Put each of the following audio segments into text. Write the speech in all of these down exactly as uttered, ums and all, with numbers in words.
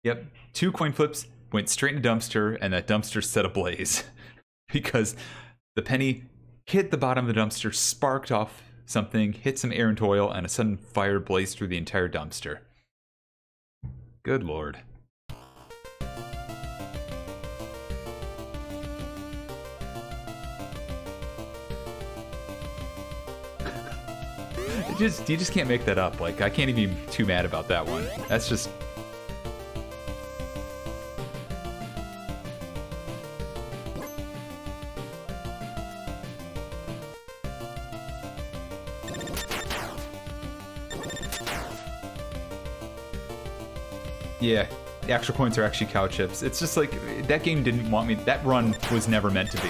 Yep, two coin flips, went straight in a dumpster, and that dumpster set ablaze. Because the penny hit the bottom of the dumpster, sparked off something, hit some errant oil, and a sudden fire blazed through the entire dumpster. Good lord. It just, you just can't make that up. Like, I can't even be too mad about that one. That's just... Yeah, the extra points are actually cow chips. It's just like, that game didn't want me, that run was never meant to be.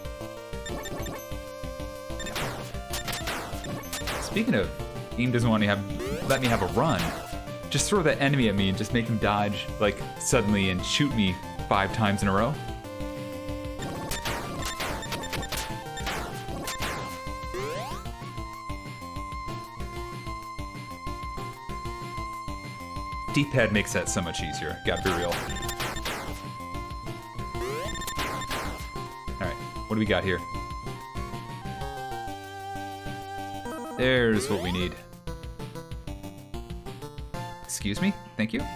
Speaking of, game doesn't want to have, let me have a run. Just throw that enemy at me and just make him dodge, like, suddenly and shoot me five times in a row. D-pad makes that so much easier, gotta be real. Alright, what do we got here? There's what we need. Excuse me? Thank you.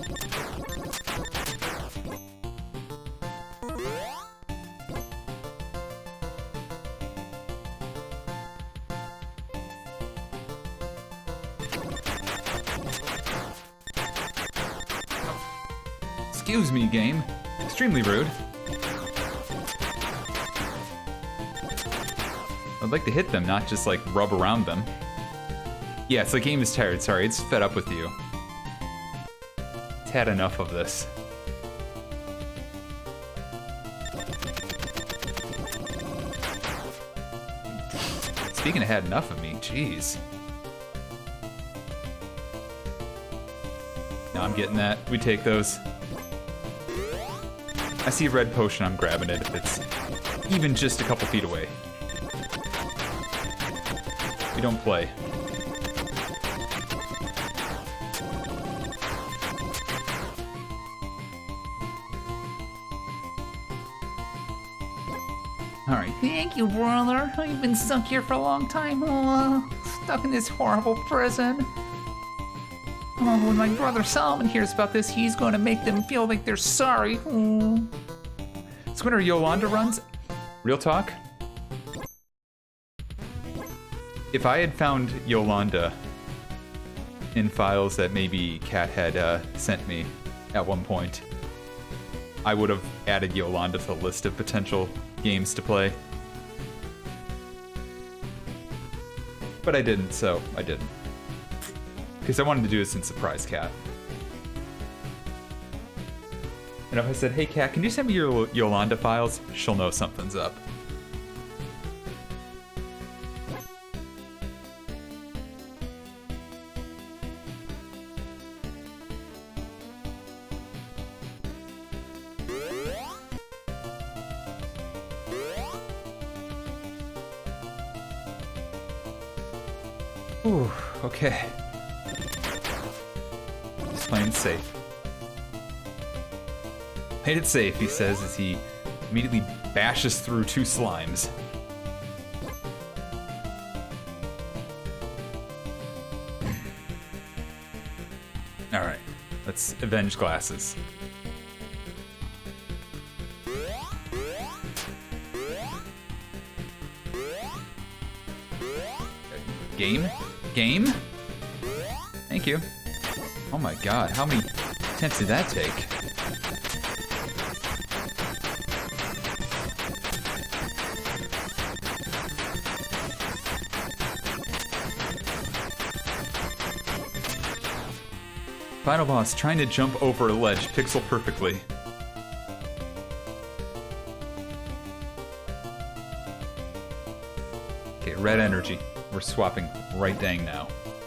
Excuse me, game. Extremely rude. I'd like to hit them, not just, like, rub around them. Yes, the game is tired. Sorry, it's fed up with you. It's had enough of this. Speaking of had enough of me, jeez. No, I'm getting that. We take those. I see a red potion, I'm grabbing it if it's even just a couple feet away. We don't play. Alright. Thank you, brother. I've been stuck here for a long time. Oh, stuck in this horrible prison. Oh, when my brother Solomon hears about this, he's going to make them feel like they're sorry. Oh. So when are Yolanda runs? Real talk? If I had found Yolanda in files that maybe Kat had uh, sent me at one point, I would have added Yolanda to the list of potential games to play. But I didn't, so I didn't. Because I wanted to do this in Surprise Kat. And if I said, hey Kat, can you send me your Yolanda files? She'll know something's up. Ooh, okay. Just playing it safe. Played it safe, he says, as he immediately bashes through two slimes. Alright, let's avenge glasses. Game? Game? Thank you. Oh my god, how many attempts did that take? Final boss, trying to jump over a ledge pixel perfectly. Okay, red energy. We're swapping right dang now.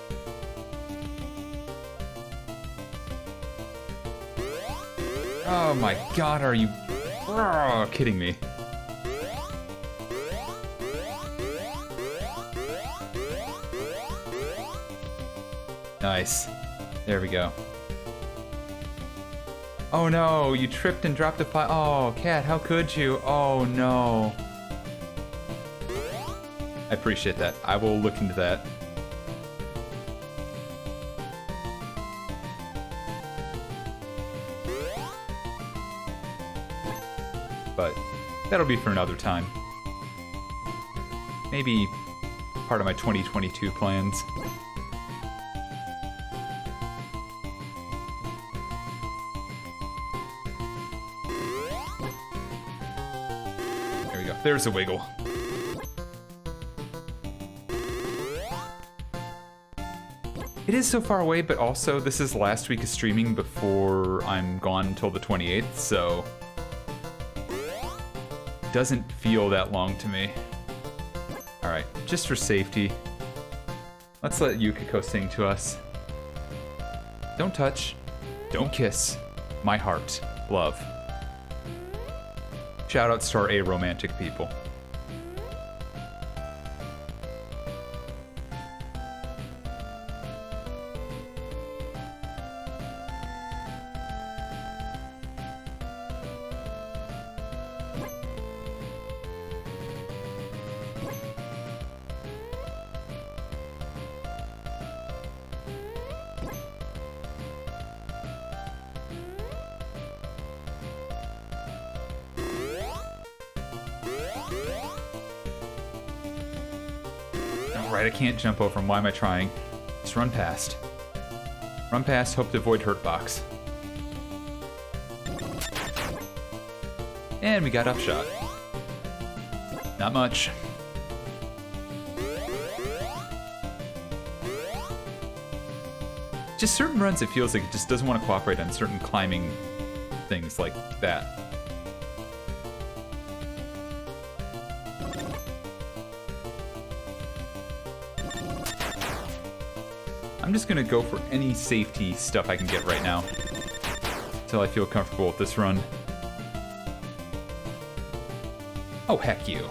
Oh my god, are you oh, kidding me? Nice. There we go. Oh no, you tripped and dropped a file. Oh, Cat, how could you? Oh no. I appreciate that. I will look into that. But that'll be for another time. Maybe part of my twenty twenty-two plans. There we go. There's a wiggle. It is so far away, but also this is last week of streaming before I'm gone until the twenty-eighth, so it doesn't feel that long to me. Alright, just for safety, let's let Yukiko sing to us. Don't touch, don't kiss, my heart, love. Shoutouts to our aromantic people. Alright, I can't jump over him. Why am I trying? Just run past. Run past, hope to avoid hurt box. And we got upshot. Not much. Just certain runs, it feels like it just doesn't want to cooperate on certain climbing things like that. I'm just gonna go for any safety stuff I can get right now until I feel comfortable with this run. Oh, heck you.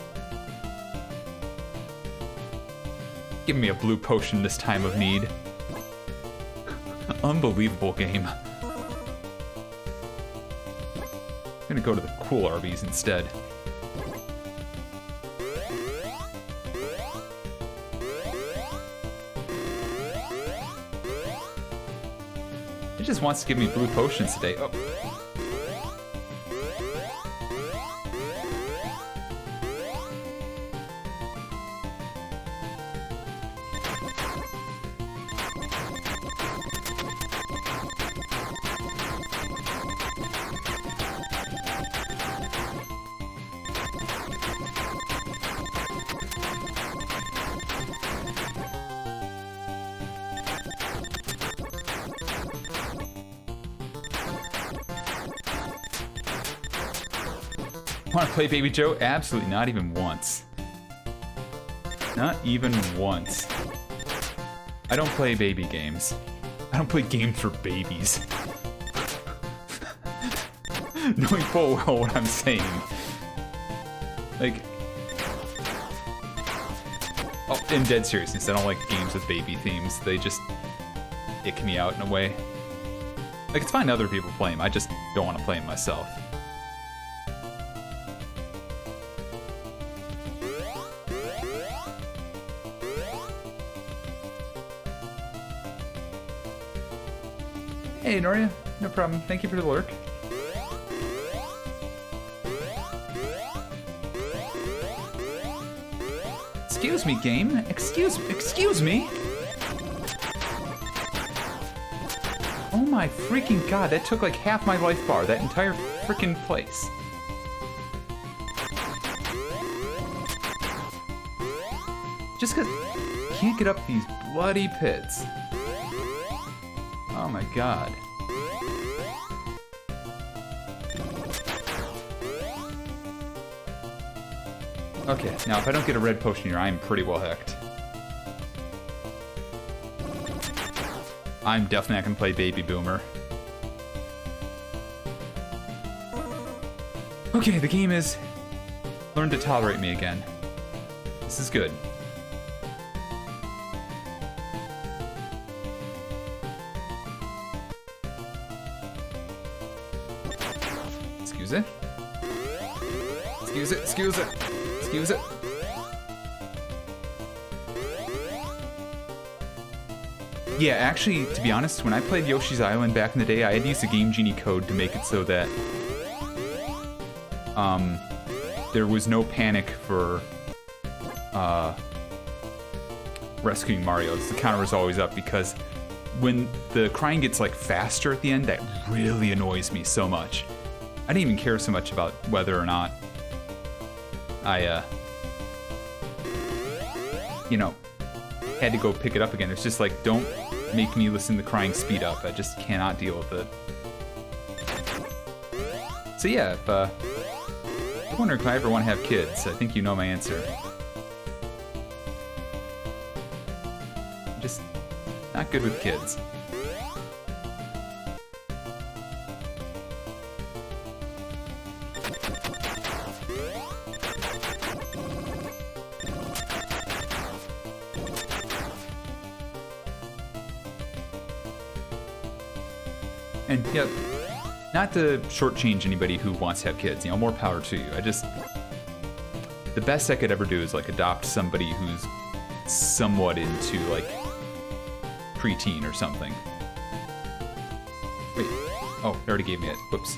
Give me a blue potion this time of need. Unbelievable game. I'm gonna go to the cool R Vs instead. It just wants to give me blue potions today. Oh. Want to play Baby Joe? Absolutely not even once. Not even once. I don't play baby games. I don't play games for babies. Knowing full well what I'm saying. Like... Oh, in dead seriousness, I don't like games with baby themes. They just ick me out in a way. Like, it's fine other people play them, I just don't want to play them myself. Hey, Noria. No problem. Thank you for the lurk. Excuse me, game. Excuse excuse me. Oh my freaking god, that took like half my life bar, that entire freaking place. Just cause I can't get up these bloody pits. Oh my god. Okay, now if I don't get a red potion here, I'm pretty well hecked. I'm definitely not gonna play Baby Boomer. Okay, the game is learn to tolerate me again. This is good. Excuse it. Excuse it, excuse it, excuse it. Yeah, actually, to be honest, when I played Yoshi's Island back in the day, I had used a Game Genie code to make it so that um, there was no panic for uh, rescuing Mario. The counter was always up because when the crying gets like faster at the end, that really annoys me so much. I didn't even care so much about whether or not I, uh, you know, had to go pick it up again. It's just like, don't make me listen to the crying speed up. I just cannot deal with it. So yeah, if, uh, I wonder if I ever want to have kids. I think you know my answer. I'm just not good with kids. And yeah, not to shortchange anybody who wants to have kids, you know, more power to you. I just, the best I could ever do is like adopt somebody who's somewhat into like preteen or something. Wait, oh, it already gave me it, whoops.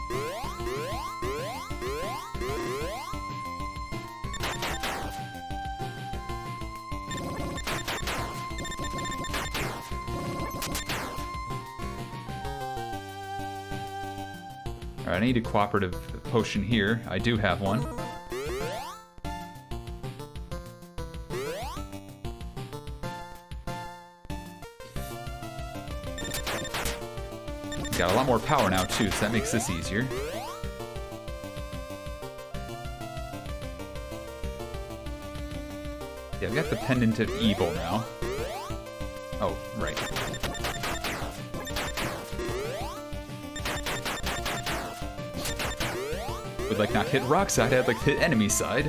Alright, I need a cooperative potion here. I do have one. Got a lot more power now too, so that makes this easier. Yeah, I've got the Pendant of Evil now. Oh, right. Would like not hit rock side, I'd like to hit enemy side.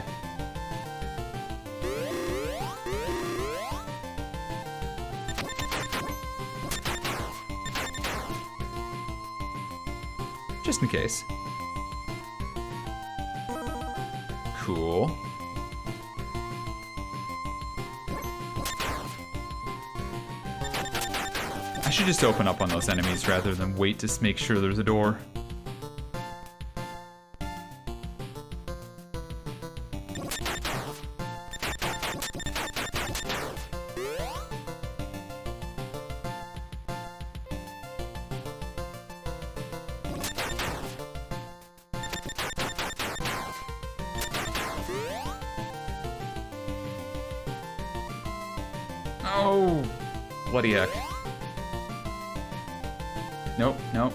Just in case. Cool. I should just open up on those enemies rather than wait to make sure there's a door. Oh, bloody heck. Nope, nope.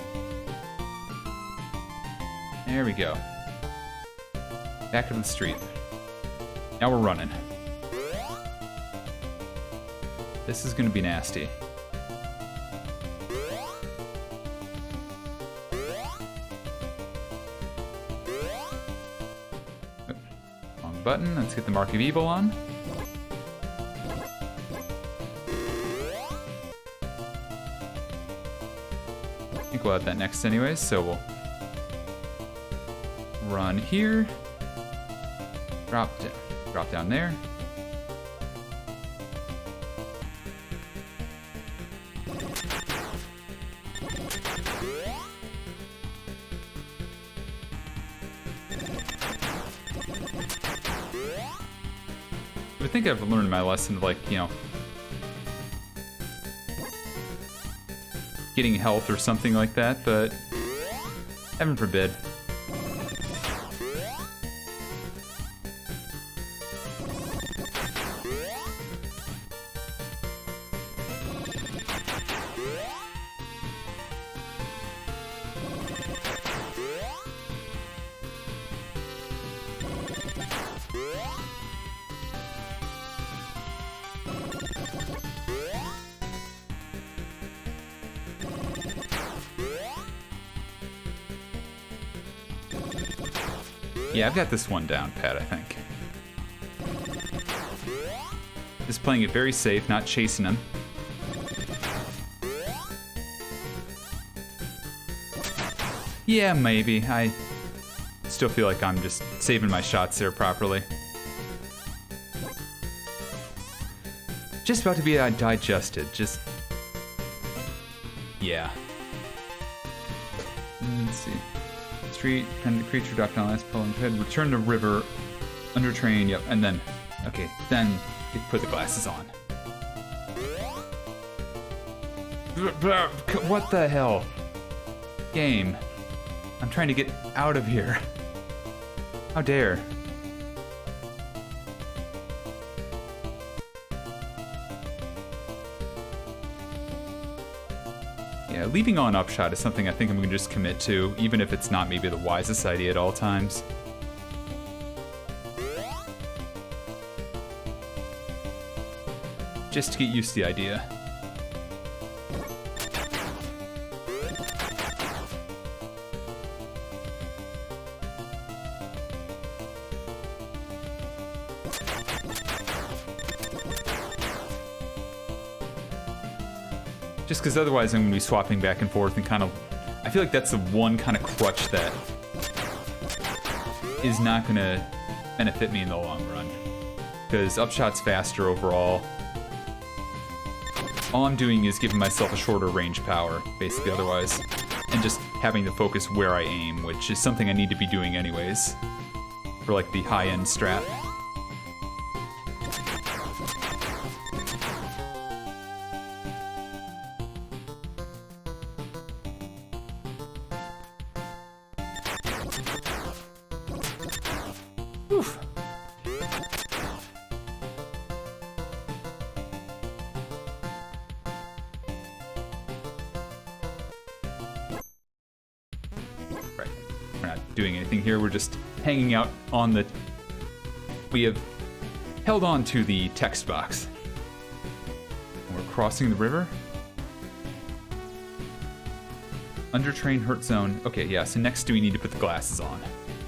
There we go. Back to the street. Now we're running. This is gonna be nasty. Wrong button. Let's get the Mark of Evil on. I think we'll add that next anyways, so we'll run here, drop down, drop down there. I think I've learned my lesson of, like, you know, getting health or something like that, but heaven forbid. Yeah, I've got this one down pat, I think. Just playing it very safe, not chasing him. Yeah, maybe. I still feel like I'm just saving my shots there properly. Just about to be uh, digested. Just... Yeah. Let's see. Street, and the creature dropped down last pull and head. Return to river. Under train, yep. And then... Okay, then you put the glasses on. What the hell? Game. I'm trying to get out of here. How dare. Yeah, leaving on upshot is something I think I'm gonna just commit to, even if it's not maybe the wisest idea at all times. Just to get used to the idea. Just because otherwise I'm going to be swapping back and forth and kind of... I feel like that's the one kind of crutch that is not going to benefit me in the long run. Because upshot's faster overall. All I'm doing is giving myself a shorter range power, basically, otherwise. And just having to focus where I aim, which is something I need to be doing anyways. For like the high-end strat. Oof. Right. We're not doing anything here. We're just hanging out on the... We have held on to the text box. And we're crossing the river. Under train hurt zone. Okay, yeah, so next do we need to put the glasses on?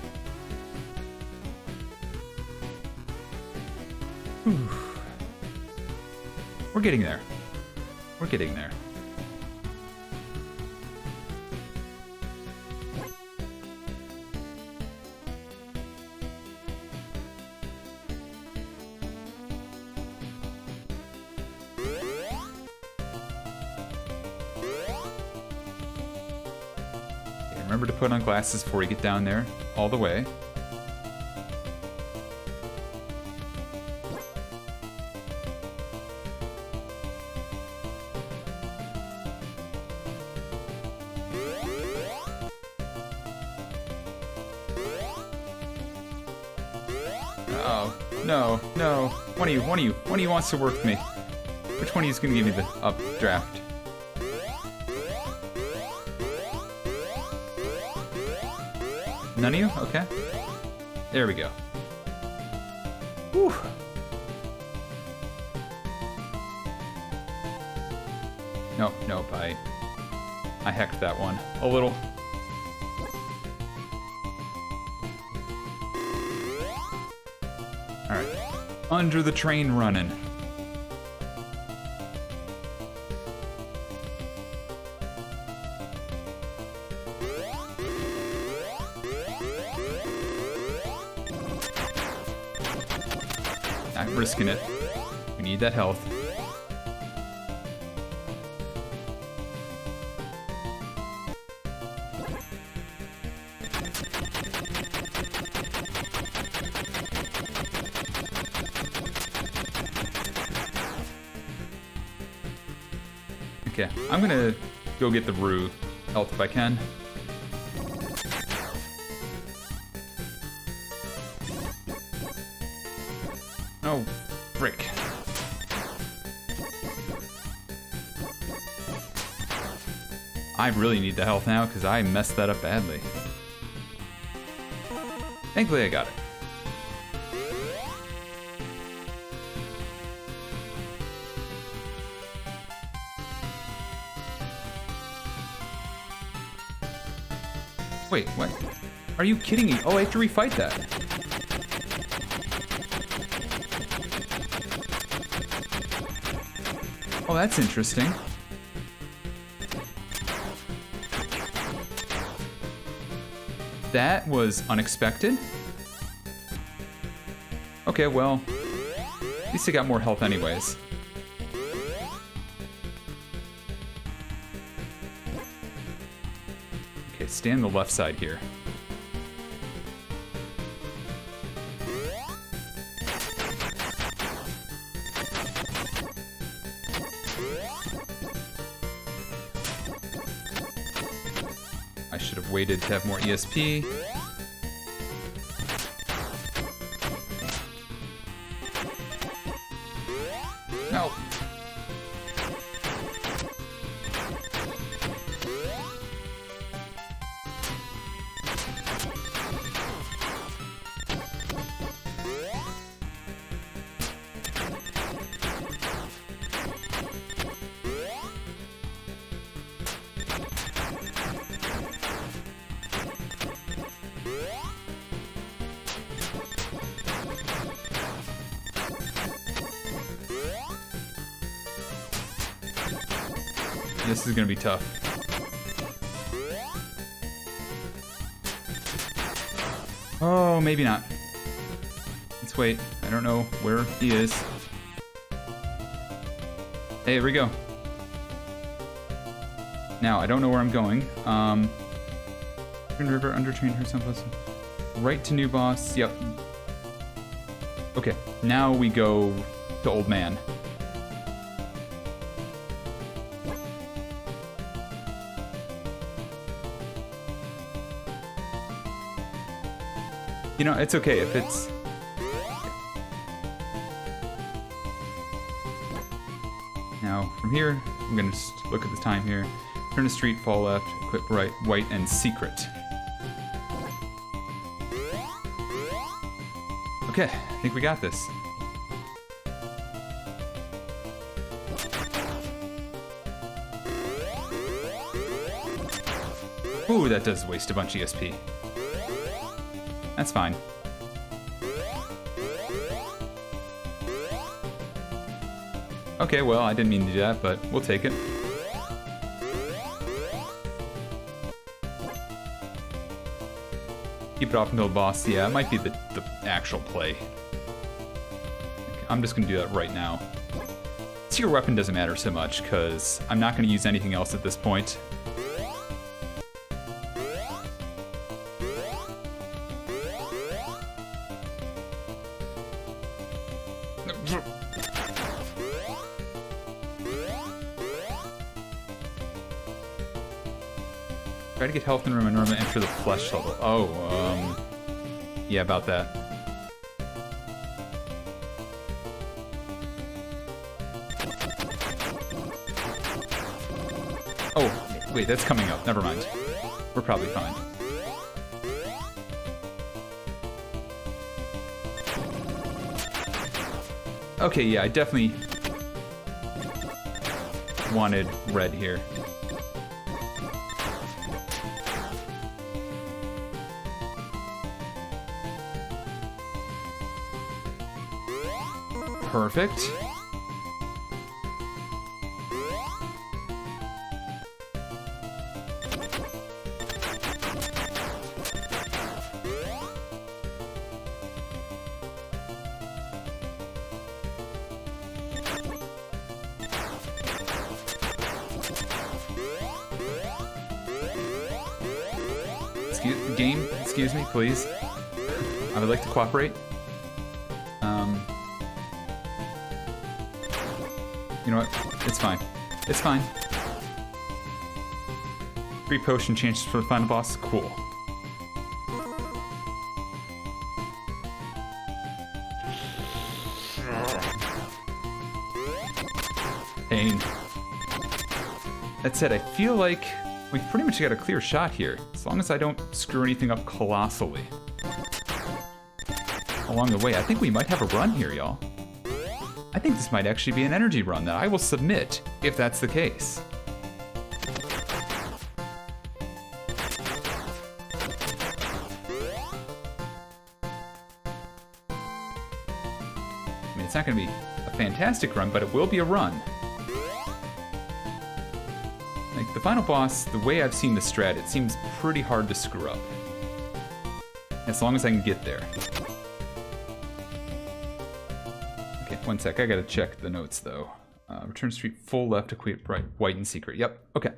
Whew. We're getting there. We're getting there. Okay, remember to put on glasses before you get down there, all the way. Oh, no, no. One of you, one of you, one of you wants to work with me. Which one of you is going to give me the updraft? None of you? Okay. There we go. Whew. Nope, nope, I... I hecked that one a little. Alright. Under the train running. Not risking it. We need that health. Okay, I'm gonna go get the Rue health if I can. Oh, frick. I really need the health now because I messed that up badly. Thankfully I got it. Wait, what? Are you kidding me? Oh, I have to refight that. Oh, that's interesting. That was unexpected. Okay, well, at least I got more health anyways. Okay, stay on the left side here. I should have waited to have more E S P. No. This is gonna be tough. Oh, maybe not. Let's wait. I don't know where he is. Hey, here we go. Now, I don't know where I'm going. Um, River, undertrained her someplace. Right to new boss. Yep. Okay, now we go to Old Man. You know, it's okay if it's... Now, from here, I'm gonna just look at the time here. Turn to street, fall left, equip right, white, and secret. Okay, I think we got this. Ooh, that does waste a bunch of E S P. That's fine. Okay, well, I didn't mean to do that, but we'll take it. Keep it off until the boss. Yeah, it might be the, the actual play. I'm just gonna do that right now. Secret weapon doesn't matter so much, because I'm not gonna use anything else at this point. Try to get health in room and normally enter the flesh level. Oh, um... yeah, about that. Oh, wait, that's coming up. Never mind. We're probably fine. Okay, yeah, I definitely wanted red here. Perfect. Excuse, game, excuse me, please. I would like to cooperate. Um... You know what? It's fine. It's fine. Three potion changes for the final boss. Cool. Pain. That said, I feel like we've pretty much got a clear shot here, as long as I don't screw anything up colossally. Along the way, I think we might have a run here, y'all. I think this might actually be an energy run that I will submit, if that's the case. I mean, it's not going to be a fantastic run, but it will be a run. Like, the final boss, the way I've seen the strat, it seems pretty hard to screw up. As long as I can get there. Okay, one sec. I gotta check the notes, though. Uh, return street, full left, equate right, white and secret. Yep, okay.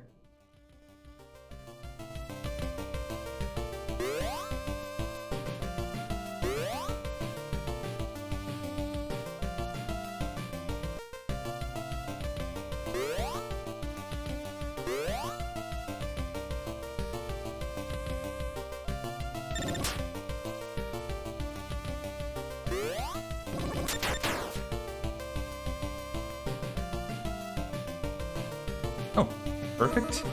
Oh, perfect.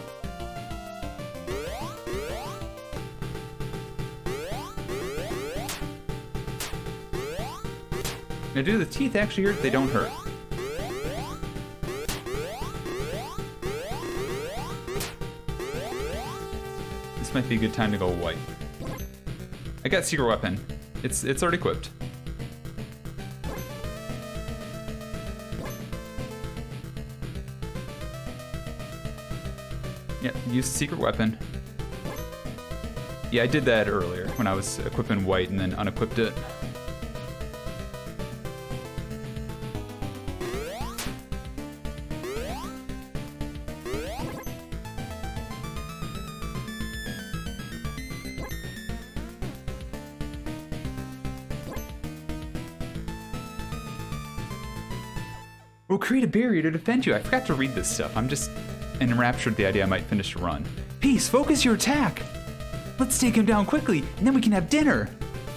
Now, do the teeth actually hurt? They don't hurt. This might be a good time to go white. I got secret weapon. It's it's already equipped. Yep, use secret weapon. Yeah, I did that earlier when I was equipping white and then unequipped it. We'll create a barrier to defend you. I forgot to read this stuff. I'm just enraptured at the idea I might finish a run. Peace, focus your attack. Let's take him down quickly, and then we can have dinner.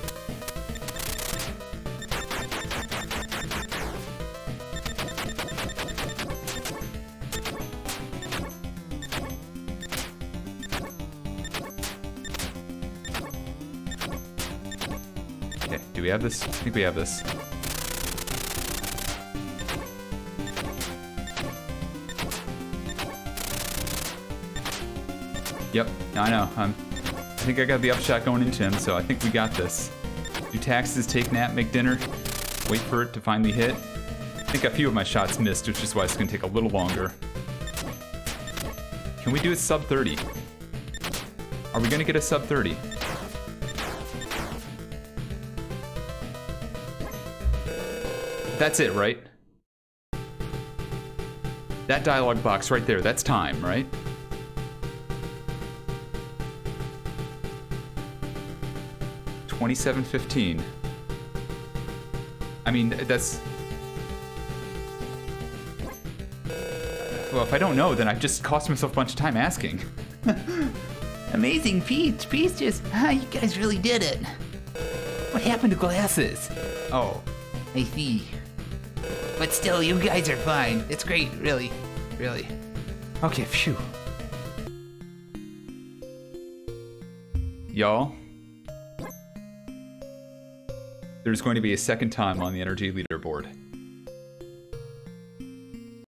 Okay, do we have this? I think we have this. Yep, I know. I'm, I think I got the upshot going into him, so I think we got this. Do taxes, take nap, make dinner, wait for it to finally hit. I think a few of my shots missed, which is why it's going to take a little longer. Can we do a sub thirty? Are we going to get a sub thirty? That's it, right? That dialogue box right there, that's time, right? twenty-seven fifteen. I mean, that's... Well, if I don't know, then I've just cost myself a bunch of time asking. Amazing, Peach. Peach just... Ah, you guys really did it. What happened to glasses? Oh. I see. But still, you guys are fine. It's great, really. Really. Okay, phew. Y'all, there's going to be a second time on the energy leaderboard.